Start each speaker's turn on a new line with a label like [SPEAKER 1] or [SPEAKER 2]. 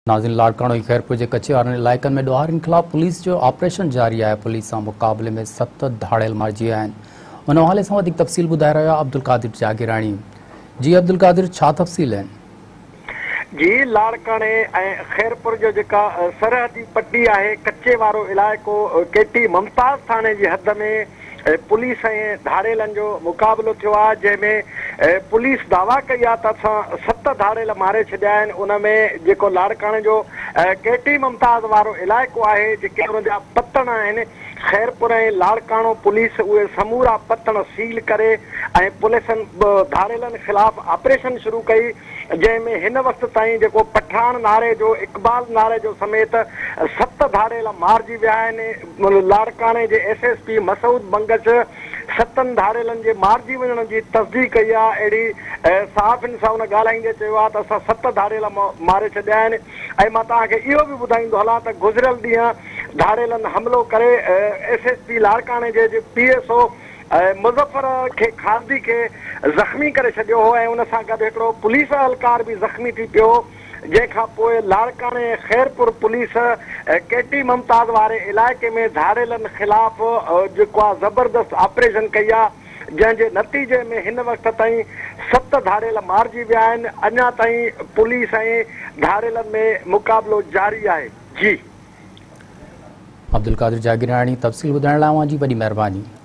[SPEAKER 1] नाज़रीन, लाड़काणो ऐं खैरपुर के कच्चे वारनि इलाइक़नि में ॾोहारियुनि ख़िलाफ़ पुलिस जो ऑपरेशन जारी है। पुलिस सां मुक़ाबले में 7 धाड़ेल मारिजी विया आहिनि। उन हवाले सां वधीक तफ़सील ॿुधाए रहियो आहे अब्दुल कादिर जागीराणी। जी अब्दुल कादिर, छा तफ़सील आहिनि?
[SPEAKER 2] जी, लाड़काणे ऐं खैरपुर जो जेका सरहदी पट्टी आहे, कच्चे वारो इलाइक़ो केटी मुमताज़ थाने जी हद में पुलिस ऐं धाड़ेलनि जो मुक़ाबिलो थियो आहे, जंहिंमें पुलिस दावा कई आहे त असां 7 धाड़ेल मारे छॾिया आहिनि। उन में जेको लाड़काणे जो केटी मुमताज़ वारो इलाइक़ो आहे, जेके उन जा पतन आहिनि, खैरपुर ऐं लाड़काणो पुलिस उहे समूरा पतन सील करे ऐं पुलिसनि धाड़ेलनि ख़िलाफ़ ऑपरेशन शुरू कई, जंहिंमें हिन वक़्त ताईं जेको पठान नारे जो, इक़बाल नारे जो समेत 7 धाड़ेल मारिजी विया आहिनि। लाड़काणे जे SSP मसूद बंगश 7 धाड़ेलनि जे मारिजी वञण जी तस्दीक कई आहे। अहिड़ी सहाफ़ियुनि सां हुन ॻाल्हाईंदे चयो आहे त असां 7 धाड़ेल मारे छॾिया आहिनि। ऐं मां तव्हांखे इहो बि ॿुधाईंदो हलां त गुज़िरियल ॾींहुं धाड़ेलनि हमिलो करे SSP लाड़काणे जे PSO मुज़फ़र खे खारदी खे ज़ख़्मी करे छॾियो हो ऐं उन सां गॾु हिकिड़ो पुलिस एहलकार बि ज़ख़्मी थी पियो। जंहिंखां पोइ लाड़काणे खैरपुर पुलिस केटी मुमताज़ वारे इलाइक़े में धाड़ेलनि ख़िलाफ़ जेको आहे ज़बरदस्त ऑपरेशन कई आहे, जंहिंजे नतीजे में हिन वक़्त ताईं 7 धाड़ेल मारिजी विया आहिनि। अञा ताईं पुलिस ऐं धाड़ेलनि में मुक़ाबिलो जारी आहे। जी
[SPEAKER 1] अब्दुल कादिर जागीराणी, तफ़सील ॿुधाइण लाइ जी वॾी महिरबानी।